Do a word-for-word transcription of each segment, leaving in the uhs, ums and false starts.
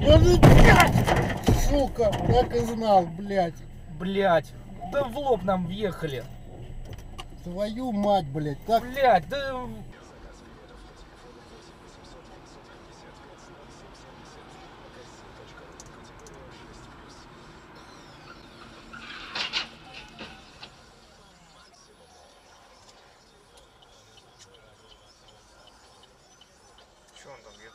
Сука, так и знал, блядь. Блядь, да в лоб нам въехали. Твою мать, блядь, так... Блядь, да... Что он там едет?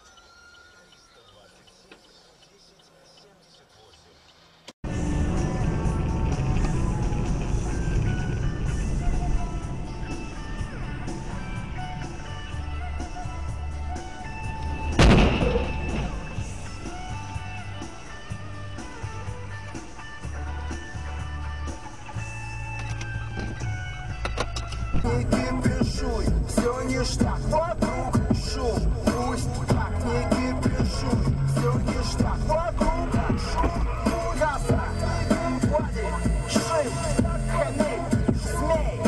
Не кипишуй, все ништяк, вокруг шум. Пусть так, не кипишуй, все ништяк, вокруг шум. Ясно, Влади, Шим, Хеней, Змей.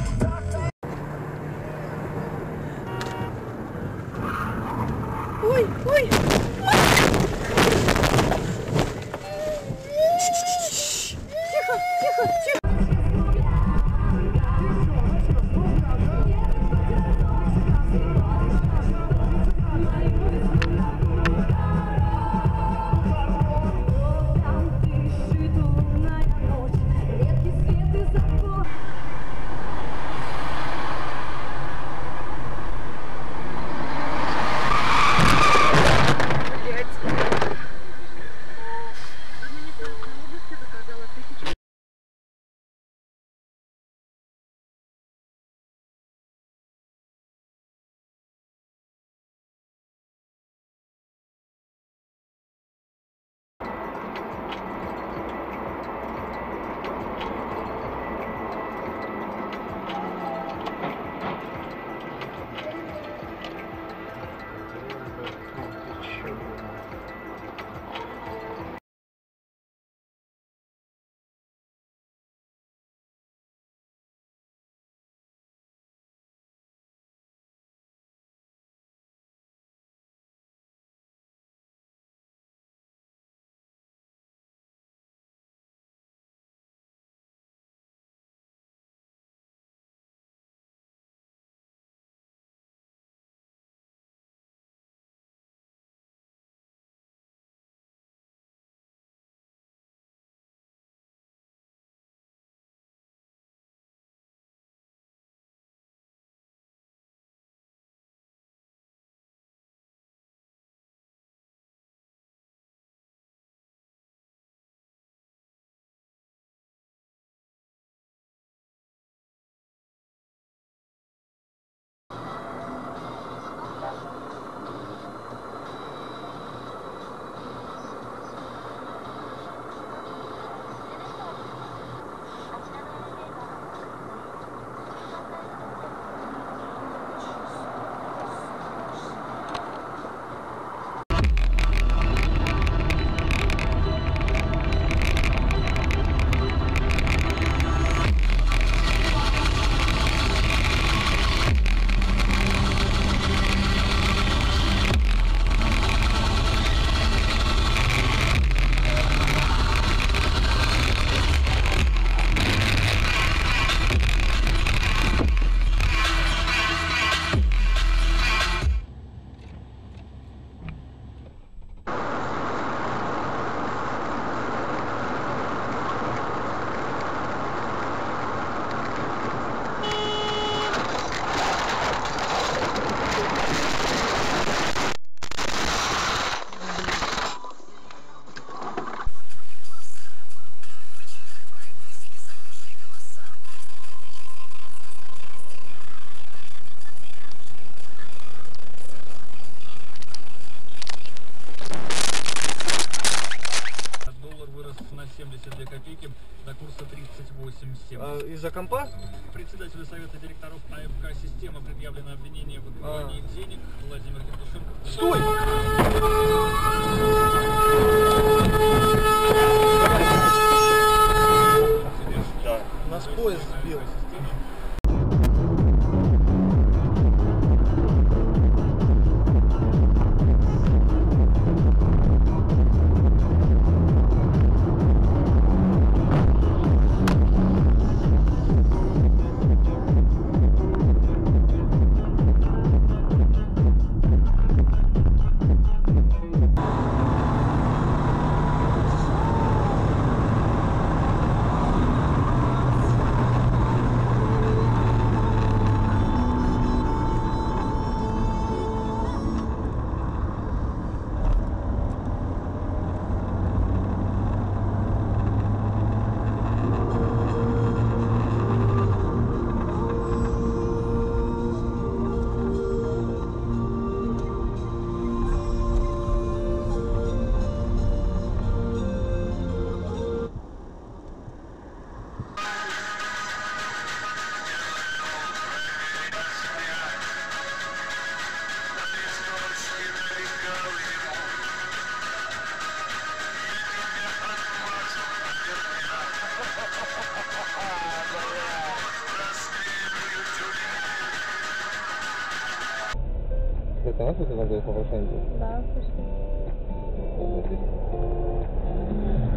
Ой, ой, тихо, тихо, тихо. семьдесят две копейки до курса тридцать восемь семь. А, из-за компа? Председателю Совета директоров АФК «Система» предъявлено обвинение в отмывании а. денег. Владимир Петушенко. Стой! Да. Нас поезд сбил. Это нас вызывали по Ворошенко? Да, пошли. Вот здесь.